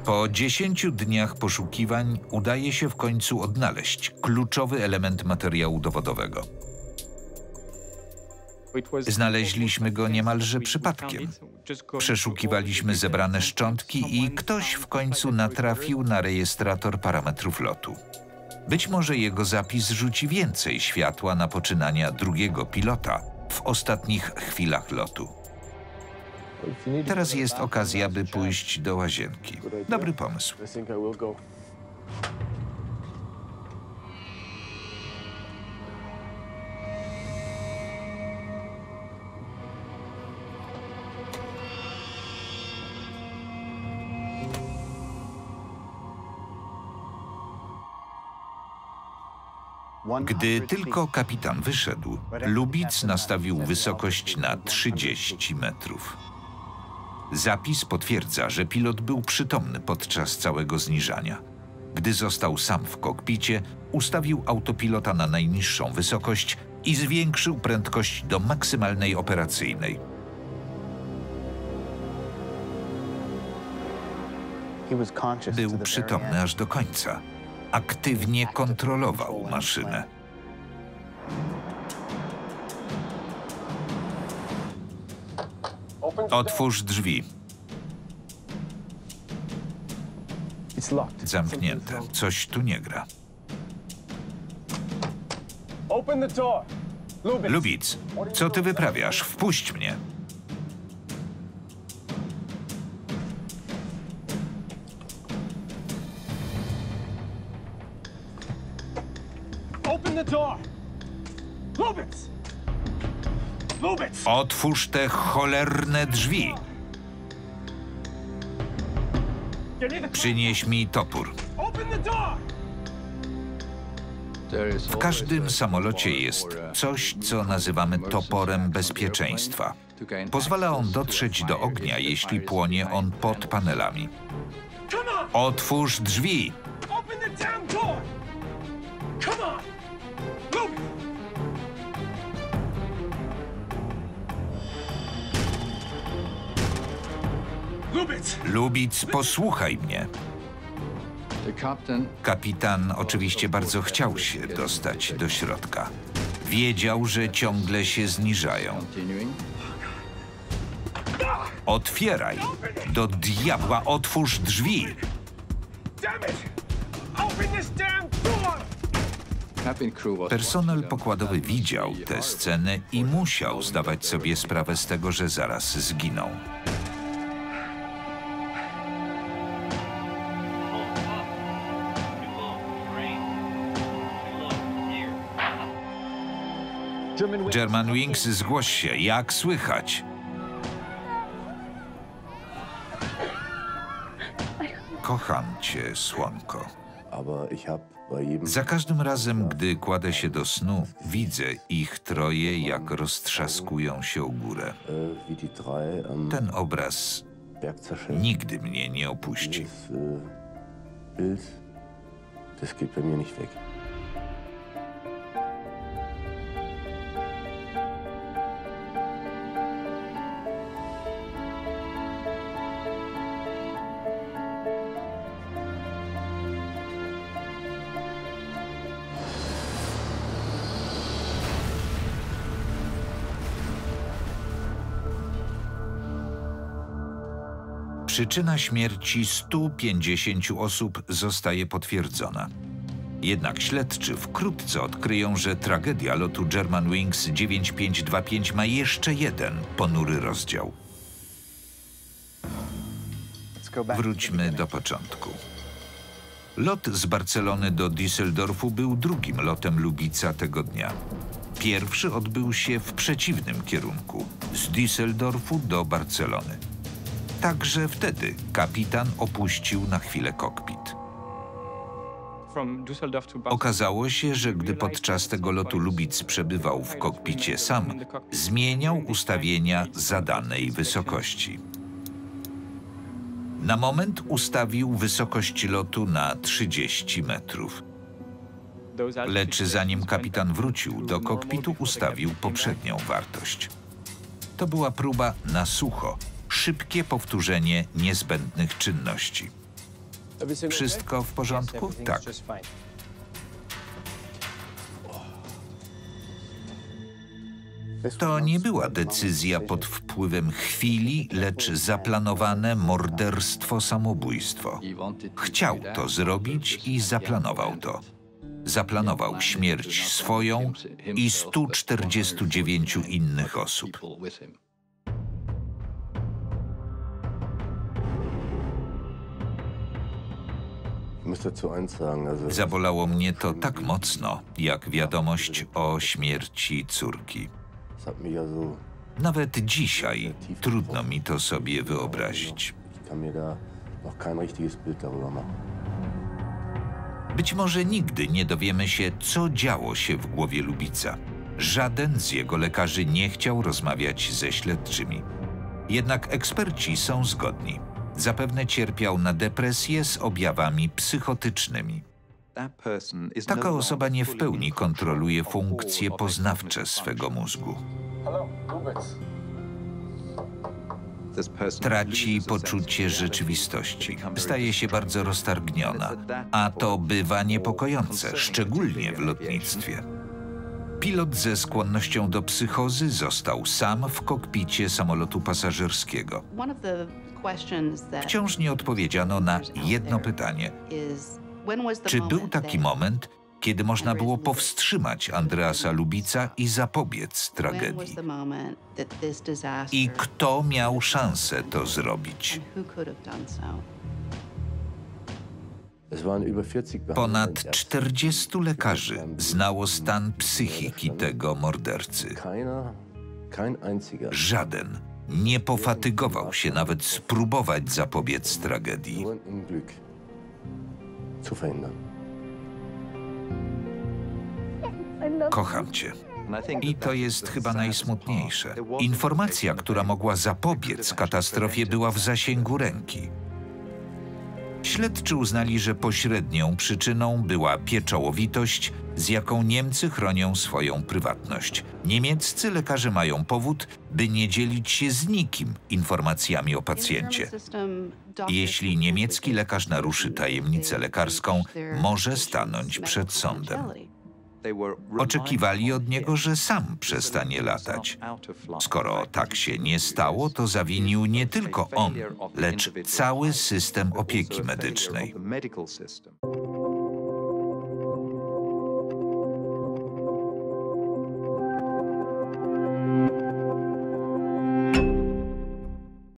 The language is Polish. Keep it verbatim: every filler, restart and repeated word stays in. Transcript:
Po dziesięciu dniach poszukiwań udaje się w końcu odnaleźć kluczowy element materiału dowodowego. Znaleźliśmy go niemalże przypadkiem. Przeszukiwaliśmy zebrane szczątki i ktoś w końcu natrafił na rejestrator parametrów lotu. Być może jego zapis rzuci więcej światła na poczynania drugiego pilota w ostatnich chwilach lotu. Teraz jest okazja, by pójść do łazienki. Dobry pomysł. Gdy tylko kapitan wyszedł, Lubitz nastawił wysokość na trzydzieści metrów. Zapis potwierdza, że pilot był przytomny podczas całego zniżania. Gdy został sam w kokpicie, ustawił autopilota na najniższą wysokość i zwiększył prędkość do maksymalnej operacyjnej. Był przytomny aż do końca. Aktywnie kontrolował maszynę. Otwórz drzwi. Zamknięte. Coś tu nie gra. Lubitz, co ty wyprawiasz? Wpuść mnie. Otwórz te cholerne drzwi. Przynieś mi topór. W każdym samolocie jest coś, co nazywamy toporem bezpieczeństwa. Pozwala on dotrzeć do ognia, jeśli płonie on pod panelami. Otwórz drzwi. Lubitz, posłuchaj mnie. Kapitan oczywiście bardzo chciał się dostać do środka. Wiedział, że ciągle się zniżają. Otwieraj! Do diabła otwórz drzwi! Personel pokładowy widział tę scenę i musiał zdawać sobie sprawę z tego, że zaraz zginą. Germanwings, zgłoś się. Jak słychać? Kocham cię, słonko. Za każdym razem, gdy kładę się do snu, widzę ich troje, jak roztrzaskują się o górę. Ten obraz nigdy mnie nie opuści. Przyczyna śmierci stu pięćdziesięciu osób zostaje potwierdzona. Jednak śledczy wkrótce odkryją, że tragedia lotu Germanwings dziewięć pięć dwa pięć ma jeszcze jeden ponury rozdział. Wróćmy do początku. Lot z Barcelony do Düsseldorfu był drugim lotem Lubitza tego dnia. Pierwszy odbył się w przeciwnym kierunku, z Düsseldorfu do Barcelony. Także wtedy kapitan opuścił na chwilę kokpit. Okazało się, że gdy podczas tego lotu Lubitz przebywał w kokpicie sam, zmieniał ustawienia zadanej wysokości. Na moment ustawił wysokość lotu na trzydzieści metrów. Lecz zanim kapitan wrócił do kokpitu, ustawił poprzednią wartość. To była próba na sucho. Szybkie powtórzenie niezbędnych czynności. Wszystko w porządku? Tak. To nie była decyzja pod wpływem chwili, lecz zaplanowane morderstwo-samobójstwo. Chciał to zrobić i zaplanował to. Zaplanował śmierć swoją i stu czterdziestu dziewięciu innych osób. Zabolało mnie to tak mocno, jak wiadomość o śmierci córki. Nawet dzisiaj trudno mi to sobie wyobrazić. Być może nigdy nie dowiemy się, co działo się w głowie Lubica. Żaden z jego lekarzy nie chciał rozmawiać ze śledczymi. Jednak eksperci są zgodni. Zapewne cierpiał na depresję z objawami psychotycznymi. Taka osoba nie w pełni kontroluje funkcje poznawcze swego mózgu. Traci poczucie rzeczywistości. Staje się bardzo roztargniona, a to bywa niepokojące, szczególnie w lotnictwie. Pilot ze skłonnością do psychozy został sam w kokpicie samolotu pasażerskiego. Wciąż nie odpowiedziano na jedno pytanie. Czy był taki moment, kiedy można było powstrzymać Andreasa Lubica i zapobiec tragedii? I kto miał szansę to zrobić? Ponad czterdziestu lekarzy znało stan psychiki tego mordercy. Żaden nie pofatygował się nawet spróbować zapobiec tragedii. Kocham cię. I to jest chyba najsmutniejsze. Informacja, która mogła zapobiec katastrofie, była w zasięgu ręki. Śledczy uznali, że pośrednią przyczyną była pieczołowitość, z jaką Niemcy chronią swoją prywatność. Niemieccy lekarze mają powód, by nie dzielić się z nikim informacjami o pacjencie. Jeśli niemiecki lekarz naruszy tajemnicę lekarską, może stanąć przed sądem. Oczekiwali od niego, że sam przestanie latać. Skoro tak się nie stało, to zawinił nie tylko on, lecz cały system opieki medycznej.